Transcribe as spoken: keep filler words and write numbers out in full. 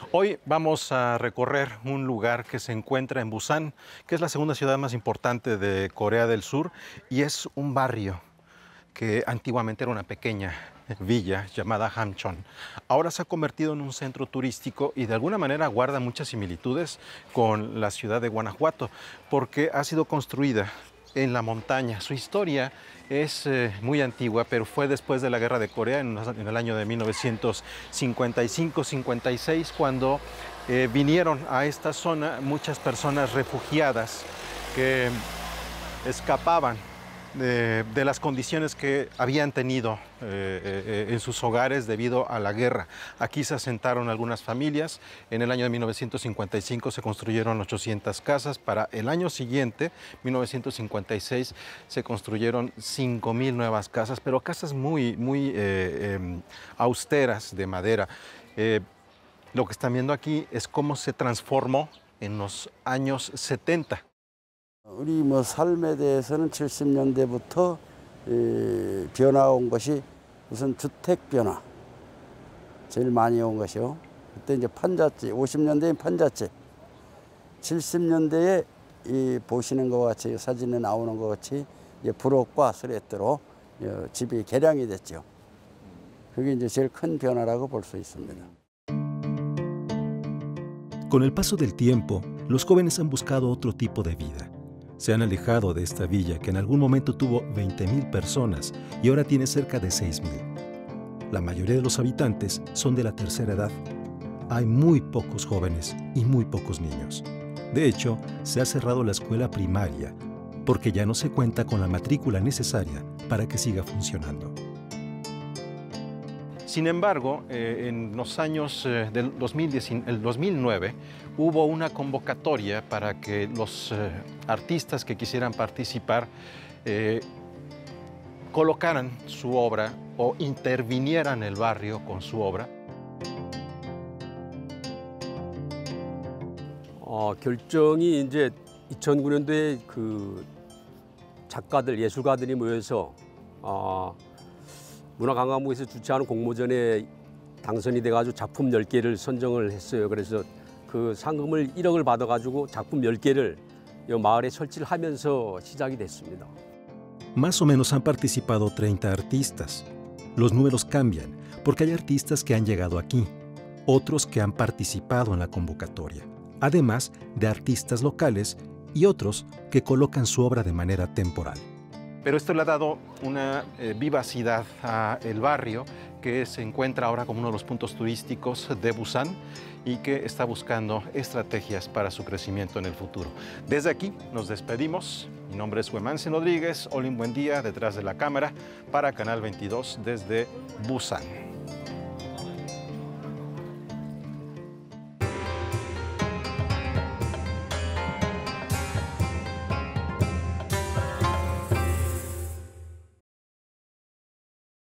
Hoy vamos a recorrer un lugar que se encuentra en Busan, que es la segunda ciudad más importante de Corea del Sur y es un barrio que antiguamente era una pequeña villa llamada Hamcheon. Ahora se ha convertido en un centro turístico y de alguna manera guarda muchas similitudes con la ciudad de Guanajuato porque ha sido construida en la montaña. Su historia es eh, muy antigua, pero fue después de la Guerra de Corea, en, en el año de mil novecientos cincuenta y cinco cincuenta y seis, cuando eh, vinieron a esta zona muchas personas refugiadas que escapaban de, de las condiciones que habían tenido eh, eh, en sus hogares debido a la guerra. Aquí se asentaron algunas familias. En el año de mil novecientos cincuenta y cinco se construyeron ochocientas casas. Para el año siguiente, mil novecientos cincuenta y seis, se construyeron cinco mil nuevas casas, pero casas muy, muy eh, eh, austeras de madera. Eh, lo que están viendo aquí es cómo se transformó en los años setenta. 우리 뭐 삶에 대해서는 칠십 년대부터 이 변화가 온 것이 우선 주택 변화 제일 많이 온 것이요. 그때 이제 판잣집, 오십 년대엔 판잣집, 칠십 년대에 이 보시는 것 같이 사진에 나오는 것 같이 이제 부엌과 스레트로 집이 개량이 됐죠. 그게 이제 제일 큰 변화라고 볼 수 있습니다. Con el paso del tiempo, los jóvenes han buscado otro tipo de vida. Se han alejado de esta villa que en algún momento tuvo veinte mil personas y ahora tiene cerca de seis mil. La mayoría de los habitantes son de la tercera edad. Hay muy pocos jóvenes y muy pocos niños. De hecho, se ha cerrado la escuela primaria porque ya no se cuenta con la matrícula necesaria para que siga funcionando. Sin embargo, eh, en los años eh, del dos mil diez, el dos mil nueve hubo una convocatoria para que los eh, artistas que quisieran participar eh, colocaran su obra o intervinieran el barrio con su obra. 어, 결정이 이제 이천구 년도에 그 작가들, 예술가들이 모여서 어, 문화관광부에서 주최하는 공모전에 당선이 돼가지고 작품 열 개를 선정을 했어요. 그래서 그 상금을 일억을 받아가지고 작품 열 개를 이 마을에 설치를 하면서 시작이 됐습니다. Más o menos han participado treinta artistas. Los números cambian porque hay artistas que han llegado aquí, otros que han participado en la convocatoria, además de artistas locales y otros que colocan su obra de manera temporal. Pero esto le ha dado una eh, vivacidad al barrio que se encuentra ahora como uno de los puntos turísticos de Busan y que está buscando estrategias para su crecimiento en el futuro. Desde aquí nos despedimos. Mi nombre es Huemansen Rodríguez. Olin, buen día detrás de la cámara para Canal veintidós desde Busan.